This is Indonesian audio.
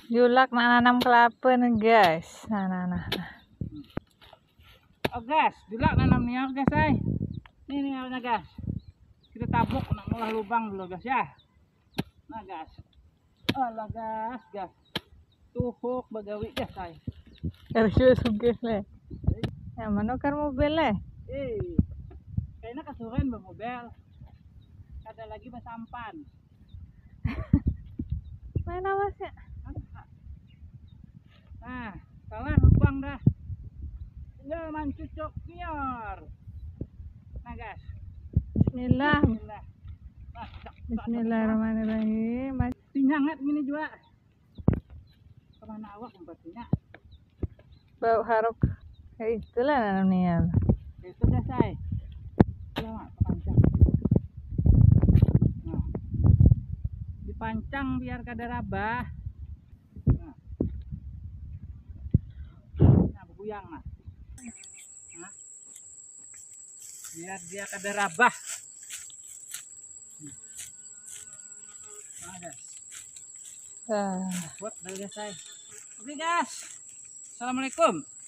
Julak nak nanam kelapa nih guys. Nah. Oh guys, julak nanam nih guys ay. Ini guys. Kita tabuk nak ngolah lubang dulu guys ya. Nah guys. Alah guys. Tuhuk bagawi guys ay. Harus sugih le. Yang mana kan mobil le? Kayaknya kesuren mobil. Ada lagi sampan. Mana masnya? Nah, salah lubang dah. Tinggal mancucuk biar. Nah guys. Bismillah. Nah, Bismillahirrahmanirrahim. Tinyangat gini juga. Kemana awak tempatnya? Bau haruk. Kayak itulah nanamnya. Itu dah say. Lama pancang. Nah. Dipancang biar kada rabah. Nah, buyang nah. Biar dia kada rabah. Nah, guys. Buat dah guys. Oke guys. Assalamualaikum.